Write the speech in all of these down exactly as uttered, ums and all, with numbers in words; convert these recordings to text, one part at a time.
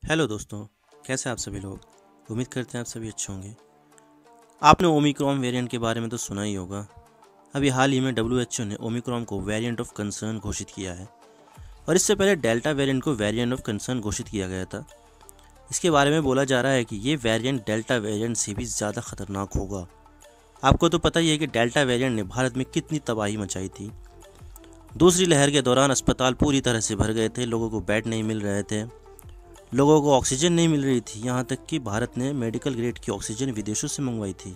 Hello दोस्तों, कैसे आप सभी लोग। उम्मीद करते हैं आप सभी अच्छे होंगे। आपने ओमिक्रॉन वेरिएंट के बारे में तो सुना ही होगा। अभी हाल ही में डब्ल्यू एच ओ ने ओमिक्रॉन को वेरिएंट ऑफ कंसर्न घोषित किया है और इससे पहले डेल्टा वेरिएंट को वेरिएंट ऑफ कंसर्न घोषित किया गया था। इसके बारे में बोला जा रहा है कि ये वेरिएंट डेल्टा वेरिएंट से भी ज़्यादा खतरनाक होगा। आपको तो पता ही है कि डेल्टा वेरिएंट ने भारत में कितनी तबाही मचाई थी। दूसरी लहर के दौरान अस्पताल पूरी तरह से भर गए थे, लोगों को बेड नहीं मिल रहे थे, लोगों को ऑक्सीजन नहीं मिल रही थी, यहाँ तक कि भारत ने मेडिकल ग्रेड की ऑक्सीजन विदेशों से मंगवाई थी।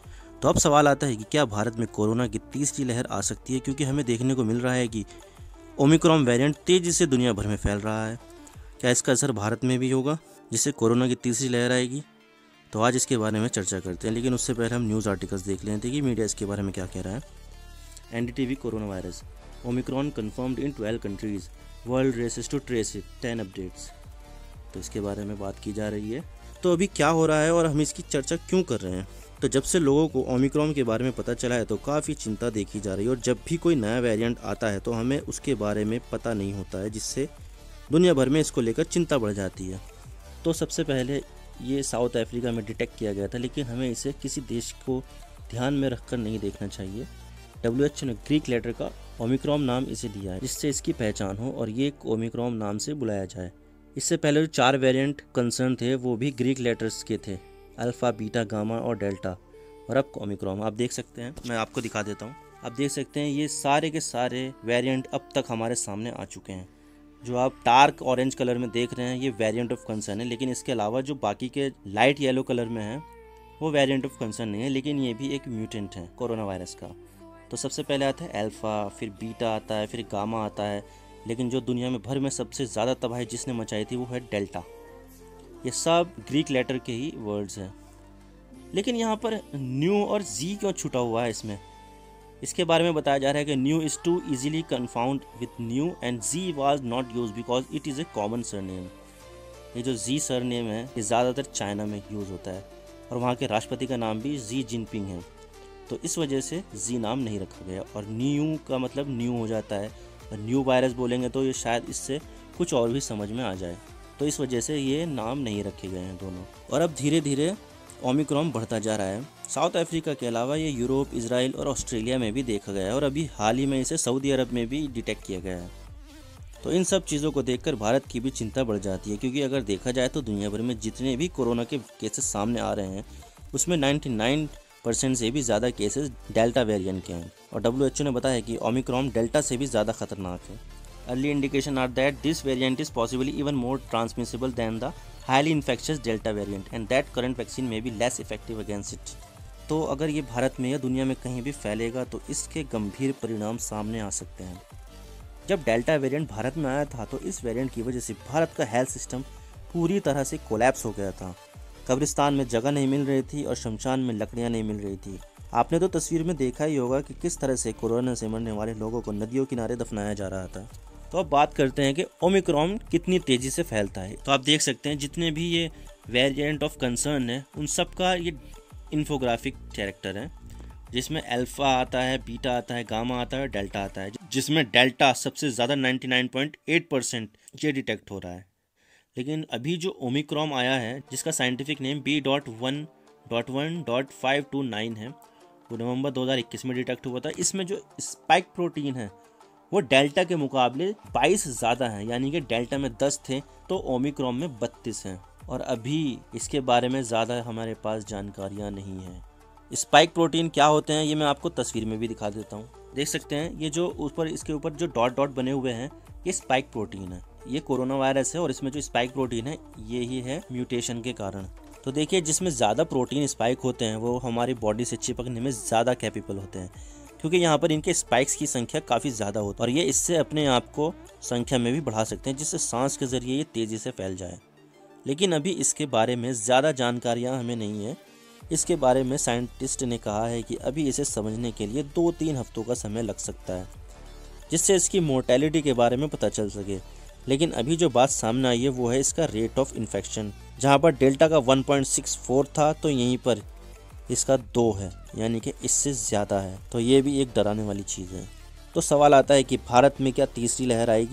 तो अब सवाल आता है कि क्या भारत में कोरोना की तीसरी लहर आ सकती है, क्योंकि हमें देखने को मिल रहा है कि ओमिक्रॉन वेरिएंट तेज़ी से दुनिया भर में फैल रहा है। क्या इसका असर भारत में भी होगा, जिससे कोरोना की तीसरी लहर आएगी? तो आज इसके बारे में चर्चा करते हैं, लेकिन उससे पहले हम न्यूज़ आर्टिकल्स देख लेते हैं कि मीडिया इसके बारे में क्या कह रहा है। N D T V coronavirus Omicron confirmed in twelve countries, world races to trace it, ten updates. तो इसके बारे में बात की जा रही है। तो अभी क्या हो रहा है और हम इसकी चर्चा क्यों कर रहे हैं? तो जब से लोगों को ओमिक्रॉन के बारे में पता चला है तो काफ़ी चिंता देखी जा रही है और जब भी कोई नया वेरिएंट आता है तो हमें उसके बारे में पता नहीं होता है, जिससे दुनिया भर में इसको लेकर चिंता बढ़ जाती है। तो सबसे पहले ये साउथ अफ्रीका में डिटेक्ट किया गया था, लेकिन हमें इसे किसी देश को ध्यान में रखकर नहीं देखना चाहिए। डब्ल्यू एच ओ ने ग्रीक लेटर का ओमिक्रॉन नाम इसे दिया है, जिससे इसकी पहचान हो और ये ओमिक्रॉन नाम से बुलाया जाए। इससे पहले जो चार वेरिएंट कंसर्न थे वो भी ग्रीक लेटर्स के थे, अल्फ़ा, बीटा, गामा और डेल्टा, और अब ओमिक्रॉन। आप देख सकते हैं, मैं आपको दिखा देता हूँ। आप देख सकते हैं ये सारे के सारे वेरिएंट अब तक हमारे सामने आ चुके हैं। जो आप डार्क ऑरेंज कलर में देख रहे हैं ये वेरिएंट ऑफ कंसर्न है, लेकिन इसके अलावा जो बाकी के लाइट येलो कलर में हैं वो वेरिएंट ऑफ कंसर्न नहीं है, लेकिन ये भी एक म्यूटेंट है कोरोना वायरस का। तो सबसे पहले आता है अल्फ़ा, फिर बीटा आता है, फिर गामा आता है, लेकिन जो दुनिया में भर में सबसे ज़्यादा तबाही जिसने मचाई थी वो है डेल्टा। ये सब ग्रीक लेटर के ही वर्ड्स हैं, लेकिन यहाँ पर न्यू और जी क्यों छुटा हुआ है इसमें? इसके बारे में बताया जा रहा है कि Nu is too easily confound with new and Xi was not use because it is a common surname. ये जो जी सरनेम है ये ज़्यादातर चाइना में यूज़ होता है और वहाँ के राष्ट्रपति का नाम भी जी जिनपिंग है, तो इस वजह से जी नाम नहीं रखा गया। और न्यू का मतलब न्यू हो जाता है, न्यू वायरस बोलेंगे तो ये शायद इससे कुछ और भी समझ में आ जाए, तो इस वजह से ये नाम नहीं रखे गए हैं दोनों। और अब धीरे धीरे ओमिक्रॉन बढ़ता जा रहा है। साउथ अफ्रीका के अलावा ये यूरोप, इजराइल और ऑस्ट्रेलिया में भी देखा गया है और अभी हाल ही में इसे सऊदी अरब में भी डिटेक्ट किया गया है। तो इन सब चीज़ों को देखकर भारत की भी चिंता बढ़ जाती है, क्योंकि अगर देखा जाए तो दुनिया भर में जितने भी कोरोना के केसेस सामने आ रहे हैं उसमें नाइन्टी नाइन परसेंट से भी ज़्यादा केसेस डेल्टा वेरिएंट के हैं। और डब्ल्यू एच ओ ने बताया कि ओमिक्रॉन डेल्टा से भी ज़्यादा खतरनाक है। Early indication are that this variant is possibly even more transmissible than the highly infectious delta variant and that current vaccine may be less effective against it. तो अगर ये भारत में या दुनिया में कहीं भी फैलेगा तो इसके गंभीर परिणाम सामने आ सकते हैं। जब डेल्टा वेरिएंट भारत में आया था तो इस वेरिएंट की वजह से भारत का हेल्थ सिस्टम पूरी तरह से कोलैप्स हो गया था। कब्रिस्तान में जगह नहीं मिल रही थी और शमशान में लकड़ियां नहीं मिल रही थी। आपने तो तस्वीर में देखा ही होगा कि किस तरह से कोरोना से मरने वाले लोगों को नदियों किनारे दफनाया जा रहा था। तो अब बात करते हैं कि ओमिक्रॉन कितनी तेज़ी से फैलता है। तो आप देख सकते हैं जितने भी ये वेरिएंट ऑफ कंसर्न है उन सब का ये इन्फोग्राफिक कैरेक्टर है, जिसमें अल्फ़ा आता है, बीटा आता है, गामा आता है, डेल्टा आता है, जिसमें डेल्टा सबसे ज़्यादा ninety nine point eight percent ये डिटेक्ट हो रहा है। लेकिन अभी जो ओमिक्रॉन आया है जिसका scientific name B dot one dot one dot five two nine है, वो नवंबर दो हज़ार इक्कीस में डिटेक्ट हुआ था। इसमें जो स्पाइक प्रोटीन है वो डेल्टा के मुकाबले बाईस ज़्यादा है, यानी कि डेल्टा में दस थे तो ओमिक्रॉन में बत्तीस हैं। और अभी इसके बारे में ज़्यादा हमारे पास जानकारियाँ नहीं हैं। स्पाइक प्रोटीन क्या होते हैं ये मैं आपको तस्वीर में भी दिखा देता हूँ। देख सकते हैं ये जो ऊपर इसके ऊपर जो डॉट डॉट बने हुए हैं ये स्पाइक प्रोटीन है। ये कोरोना वायरस है और इसमें जो स्पाइक प्रोटीन है ये ही है म्यूटेशन के कारण। तो देखिए जिसमें ज़्यादा प्रोटीन स्पाइक होते हैं वो हमारी बॉडी से चिपकने में ज़्यादा कैपेबल होते हैं, क्योंकि यहाँ पर इनके स्पाइक्स की संख्या काफ़ी ज़्यादा होती है और ये इससे अपने आप को संख्या में भी बढ़ा सकते हैं, जिससे सांस के ज़रिए ये तेज़ी से फैल जाए। लेकिन अभी इसके बारे में ज़्यादा जानकारियाँ हमें नहीं है। इसके बारे में साइंटिस्ट ने कहा है कि अभी इसे समझने के लिए दो तीन हफ्तों का समय लग सकता है, जिससे इसकी मोर्टेलिटी के बारे में पता चल सके। लेकिन अभी जो बात सामने आई है वो है इसका रेट ऑफ इन्फेक्शन। जहाँ पर डेल्टा का वन पॉइंट सिक्स फोर था तो यहीं पर इसका दो है, यानी कि इससे ज़्यादा है। तो ये भी एक डराने वाली चीज़ है। तो सवाल आता है कि भारत में क्या तीसरी लहर आएगी?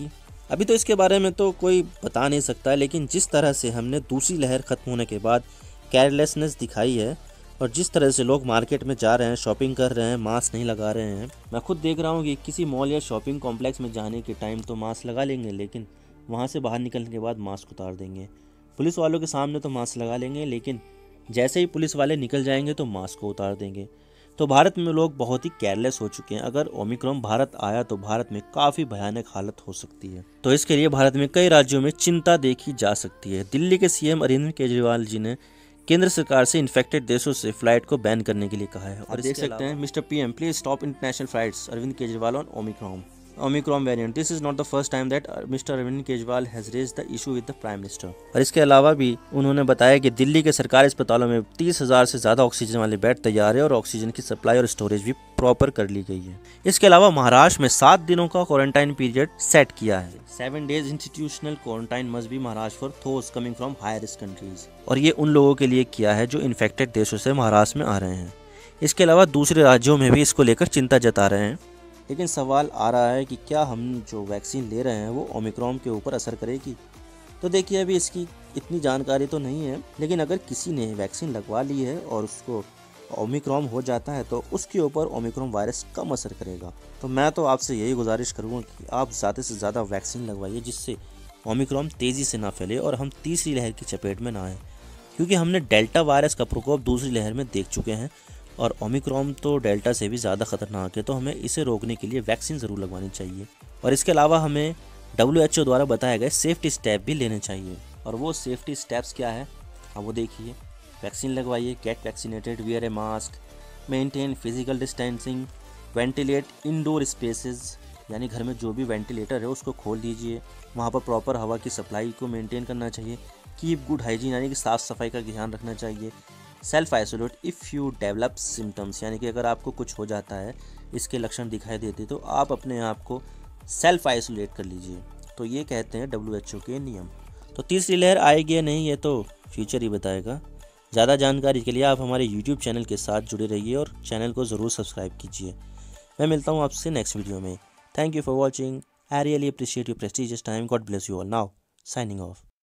अभी तो इसके बारे में तो कोई बता नहीं सकता, लेकिन जिस तरह से हमने दूसरी लहर ख़त्म होने के बाद केयरलेसनेस दिखाई है और जिस तरह से लोग मार्केट में जा रहे हैं, शॉपिंग कर रहे हैं, मास्क नहीं लगा रहे हैं। मैं खुद देख रहा हूँ कि किसी मॉल या शॉपिंग कॉम्प्लेक्स में जाने के टाइम तो मास्क लगा लेंगे, लेकिन वहाँ से बाहर निकलने के बाद मास्क उतार देंगे। पुलिस वालों के सामने तो मास्क लगा लेंगे, लेकिन जैसे ही पुलिस वाले निकल जाएंगे तो मास्क को उतार देंगे। तो भारत में लोग बहुत ही केयरलेस हो चुके हैं। अगर ओमिक्रॉन भारत आया तो भारत में काफ़ी भयानक हालत हो सकती है। तो इसके लिए भारत में कई राज्यों में चिंता देखी जा सकती है। दिल्ली के सीएम अरविंद केजरीवाल जी ने केंद्र सरकार से इन्फेक्टेड देशों से फ्लाइट को बैन करने के लिए कहा है। और देख सकते हैं, Mister PM please stop international flights, Arvind Kejriwal on Omicron Omicron variant. This is not the first time that Mister Arvind Kejriwal has raised the issue with the prime minister. और इसके अलावा भी उन्होंने बताया कि दिल्ली के सरकारी अस्पतालों में तीस हजार से ज्यादा ऑक्सीजन वाले बेड तैयार है और ऑक्सीजन की सप्लाई और स्टोरेज भी प्रॉपर कर ली गई है। इसके अलावा महाराष्ट्र में सात दिनों का क्वारंटाइन पीरियड सेट किया है। Seven days institutional quarantine must be Maharashtra for those coming from high risk countries. और ये उन लोगों के लिए किया है जो इन्फेक्टेड देशों से महाराष्ट्र में आ रहे हैं। इसके अलावा दूसरे राज्यों में भी इसको लेकर चिंता जता रहे हैं। लेकिन सवाल आ रहा है कि क्या हम जो वैक्सीन ले रहे हैं वो ओमिक्रॉन के ऊपर असर करेगी। तो देखिए, अभी इसकी इतनी जानकारी तो नहीं है, लेकिन अगर किसी ने वैक्सीन लगवा ली है और उसको ओमिक्रॉन हो जाता है तो उसके ऊपर ओमिक्रॉन वायरस कम असर करेगा। तो मैं तो आपसे यही गुजारिश करूँगा कि आप ज़्यादा से ज़्यादा वैक्सीन लगवाइए, जिससे ओमिक्रॉन तेज़ी से ना फैले और हम तीसरी लहर की चपेट में ना आए। क्योंकि हमने डेल्टा वायरस का प्रकोप दूसरी लहर में देख चुके हैं और ओमिक्रॉन तो डेल्टा से भी ज़्यादा खतरनाक है। तो हमें इसे रोकने के लिए वैक्सीन ज़रूर लगवानी चाहिए। और इसके अलावा हमें डब्ल्यू एच ओ द्वारा बताए गए सेफ्टी स्टेप भी लेने चाहिए। और वो सेफ्टी स्टेप्स क्या है, हाँ वो देखिए। वैक्सीन लगवाइए, get vaccinated, wear a mask, maintain physical distancing, ventilate indoor spaces, यानी घर में जो भी वेंटिलेटर है उसको खोल दीजिए, वहाँ पर प्रॉपर हवा की सप्लाई को मेंटेन करना चाहिए। कीप गुड हाइजीन, यानी कि साफ़ सफाई का ध्यान रखना चाहिए। Self isolate if you develop symptoms, यानी कि अगर आपको कुछ हो जाता है, इसके लक्षण दिखाई देते तो आप अपने आप को सेल्फ आइसोलेट कर लीजिए। तो ये कहते हैं डब्ल्यू एच ओ के नियम। तो तीसरी लहर आएगी या नहीं, ये तो फ्यूचर ही बताएगा। ज़्यादा जानकारी के लिए आप हमारे यूट्यूब चैनल के साथ जुड़े रहिए और चैनल को ज़रूर सब्सक्राइब कीजिए। मैं मिलता हूँ आपसे नेक्स्ट वीडियो में। Thank you for watching. I really appreciate your prestigious time. God bless you all. Now signing of.